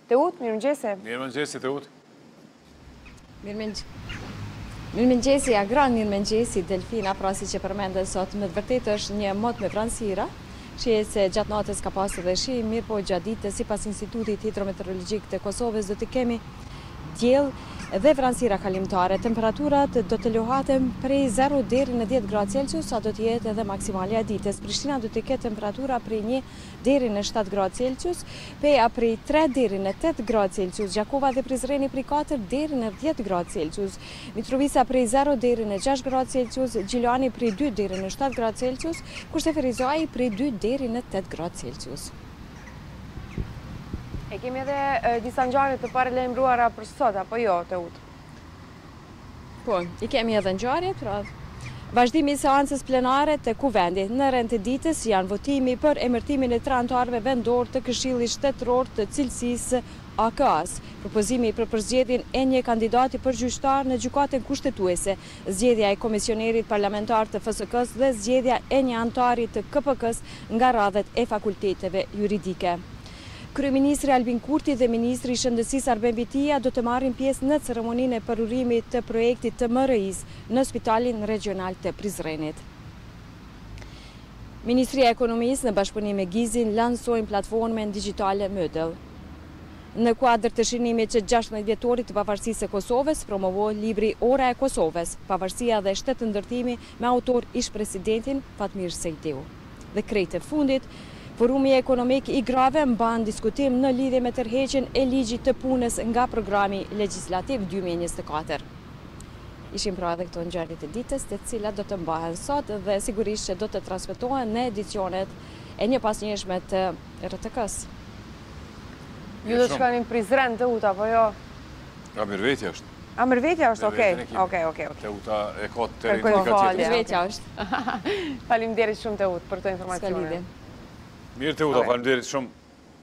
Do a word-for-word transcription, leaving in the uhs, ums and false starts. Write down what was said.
Teut, mirë mëngjese. Mirë mëngjesi, Teut. Mirë mëngjesi, Agran, mirë mëngjesi, Delfina, pra si që përmendën sot, me të vërtet është një mot me vranësira, që se gjatë natës ka pasur dhe shi, mirë po gjatë ditës, sipas Institutit Hidrometeorologjik të Kosovës, do të kemi diell dhe vranësira kalimtare. Temperaturat do të lohaten prej zero deri në dhjetë gradë Celsius, sa do të jetë edhe maksimalja ditës. Prishtina do të ketë temperatura prej një deri në shtatë gradë Celsius, Peja prej tre deri në tetë gradë Celsius, Gjakova dhe Prizreni prej katër deri në dhjetë gradë Celsius, Mitrovica prej zero deri në gjashtë gradë Celsius, Gjiloani prej dy deri në shtatë gradë Celsius, kurse Ferizaj prej dy deri në tetë gradë Celsius. E kemi edhe disa ngjarje të paralajmëruara për sot, apo jo, Teut? Po, i kemi edhe ngjarje, pra vazhdimi i seancës plenare të Kuvendi. Në rend të ditës janë votimi për emërtimin e tre anëtarëve vendor të Këshillit Shtetëror të Cilësisë A K A-s, propozimi për përzgjedhjen e një kandidati për gjyqtar në gjykatën kushtetuese, zgjedhja e komisionerit parlamentar të F S K-s dhe zgjedhja e një anëtari të K P K-s nga radhet e fakulteteve juridike. Kryeministri Albin Kurti dhe Ministri i Shëndetësisë Arben Bitia do të marrin pjesë në ceremoninë e parurimit të projektit të M R I-s në Spitalin Regional të Prizrenit. Ministria e Ekonomisë në bashkëpunim me Gizin lansojnë platformën digjitale Model. Në kuadër të shinimit që gjashtëdhjetë vjetorit të pavarësisë së Kosovës, promovohet libri Ora e Kosovës, pavarësia dhe shtetë ndërtimi me autor ish presidentin Fatmir Sejdiu. Dhe krejt e fundit, Forumi ekonomik i grave mban diskutim në lidhje me tërheqjen e ligjit të punës nga programi legjislativ dy mijë e njëzet e katër. Ishim pra edhe këto ngjarje të ditës, të cilat do të mbahen sot dhe sigurisht që do të transmetohen në edicionet e një pasnjëshme të R T K-s. Ju do të shkoni në Prizren, Teut, apo jo? Ka mirëvetja është. A mirëvetja është, okej, okej, okej. Teuta e ka terrenin ka tjetër. Mirëvetja është. Faleminderit shumë, Teut, për këtë informacione. S'ka lidhje. Mirë, Teuta, faleminderit shumë.